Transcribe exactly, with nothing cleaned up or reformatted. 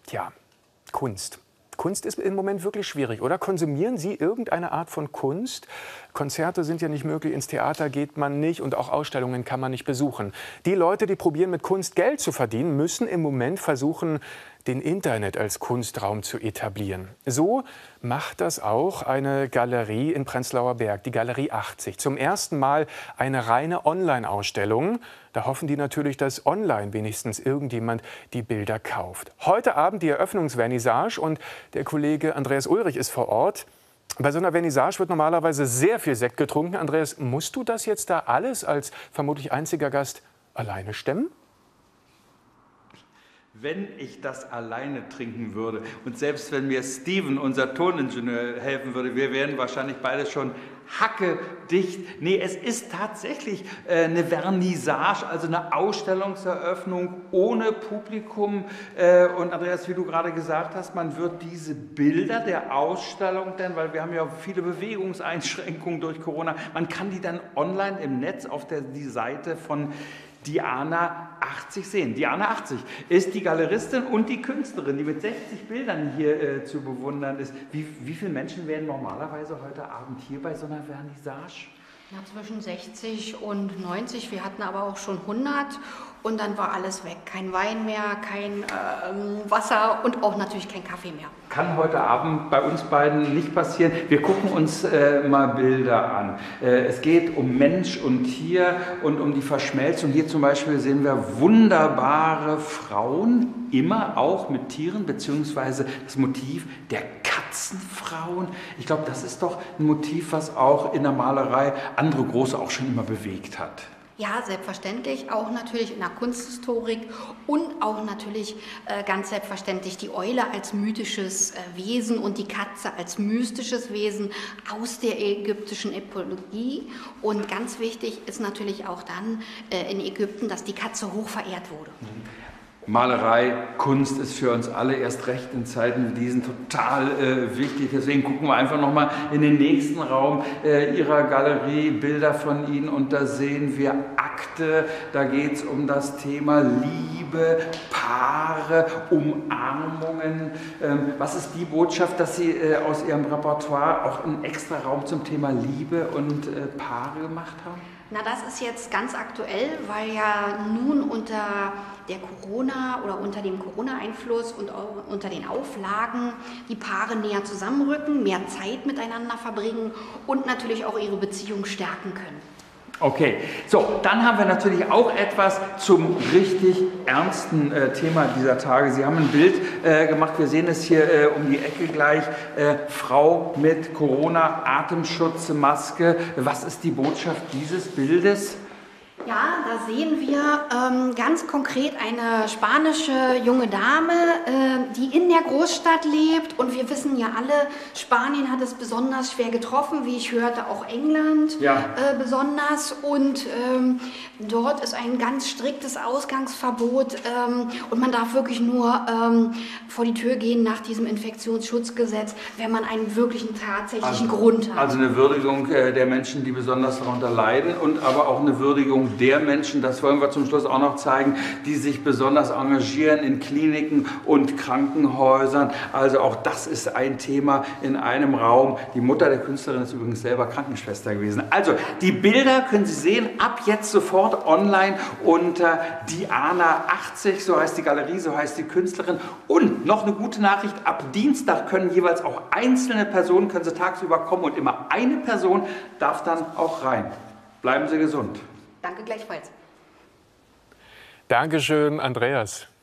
Tja, Kunst. Kunst ist im Moment wirklich schwierig, oder? Konsumieren Sie irgendeine Art von Kunst? Konzerte sind ja nicht möglich, ins Theater geht man nicht und auch Ausstellungen kann man nicht besuchen. Die Leute, die probieren, mit Kunst Geld zu verdienen, müssen im Moment versuchen, den Internet als Kunstraum zu etablieren. So macht das auch eine Galerie in Prenzlauer Berg, die Galerie achtzig. Zum ersten Mal eine reine Online-Ausstellung. Da hoffen die natürlich, dass online wenigstens irgendjemand die Bilder kauft. Heute Abend die Eröffnungsvernissage und der Kollege Andreas Ulrich ist vor Ort. Bei so einer Vernissage wird normalerweise sehr viel Sekt getrunken. Andreas, musst du das jetzt da alles als vermutlich einziger Gast alleine stemmen? Wenn ich das alleine trinken würde und selbst wenn mir Steven, unser Toningenieur, helfen würde, wir wären wahrscheinlich beide schon hackedicht. Nee, es ist tatsächlich äh, eine Vernissage, also eine Ausstellungseröffnung ohne Publikum. Äh, und Andreas, wie du gerade gesagt hast, man wird diese Bilder der Ausstellung denn, weil wir haben ja viele Bewegungseinschränkungen durch Corona, man kann die dann online im Netz auf der die Seite von Diana achtzig sehen. Diana achtzig ist die Galeristin und die Künstlerin, die mit sechzig Bildern hier äh, zu bewundern ist. Wie, wie viele Menschen werden normalerweise heute Abend hier bei so einer Vernissage? Ja, zwischen sechzig und neunzig. Wir hatten aber auch schon hundert und dann war alles weg. Kein Wein mehr, kein äh, Wasser und auch natürlich kein Kaffee mehr. Kann heute Abend bei uns beiden nicht passieren. Wir gucken uns äh, mal Bilder an. Äh, es geht um Mensch und Tier und um die Verschmelzung. Hier zum Beispiel sehen wir wunderbare Frauen, immer auch mit Tieren, beziehungsweise das Motiv der Katzenfrauen. Ich glaube, das ist doch ein Motiv, was auch in der Malerei andere Große auch schon immer bewegt hat. Ja, selbstverständlich, auch natürlich in der Kunsthistorik und auch natürlich äh, ganz selbstverständlich die Eule als mythisches äh, Wesen und die Katze als mystisches Wesen aus der ägyptischen Epologie. Und ganz wichtig ist natürlich auch dann äh, in Ägypten, dass die Katze hoch verehrt wurde. Malerei, Kunst ist für uns alle erst recht in Zeiten wie diesen total äh, wichtig. Deswegen gucken wir einfach noch mal in den nächsten Raum äh, ihrer Galerie, Bilder von Ihnen. Und da sehen wir Akte, da geht es um das Thema Liebe, Paare, Umarmungen. Ähm, was ist die Botschaft, dass Sie äh, aus Ihrem Repertoire auch einen extra Raum zum Thema Liebe und äh, Paare gemacht haben? Na, das ist jetzt ganz aktuell, weil ja nun unter der Corona oder unter dem Corona-Einfluss und auch unter den Auflagen die Paare näher zusammenrücken, mehr Zeit miteinander verbringen und natürlich auch ihre Beziehung stärken können. Okay, so, dann haben wir natürlich auch etwas zum richtig ernsten äh, Thema dieser Tage. Sie haben ein Bild äh, gemacht, wir sehen es hier äh, um die Ecke gleich, äh, Frau mit Corona-Atemschutzmaske. Was ist die Botschaft dieses Bildes? Ja, da sehen wir ähm, ganz konkret eine spanische junge Dame, äh, die in der Großstadt lebt. Und wir wissen ja alle, Spanien hat es besonders schwer getroffen, wie ich hörte, auch England ja. äh, besonders. Und ähm, dort ist ein ganz striktes Ausgangsverbot ähm, und man darf wirklich nur ähm, vor die Tür gehen nach diesem Infektionsschutzgesetz, wenn man einen wirklichen tatsächlichen also, Grund hat. Also eine Würdigung äh, der Menschen, die besonders darunter leiden und aber auch eine Würdigung der Menschen, das wollen wir zum Schluss auch noch zeigen, die sich besonders engagieren in Kliniken und Krankenhäusern. Also auch das ist ein Thema in einem Raum. Die Mutter der Künstlerin ist übrigens selber Krankenschwester gewesen. Also die Bilder können Sie sehen, ab jetzt sofort online unter Diana achtzig, so heißt die Galerie, so heißt die Künstlerin. Und noch eine gute Nachricht, ab Dienstag können jeweils auch einzelne Personen, können Sie tagsüber kommen und immer eine Person darf dann auch rein. Bleiben Sie gesund. Danke gleichfalls. Dankeschön, Andreas.